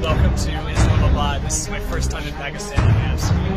welcome to Islamabad. This is my first time in Pakistan. I'm absolutely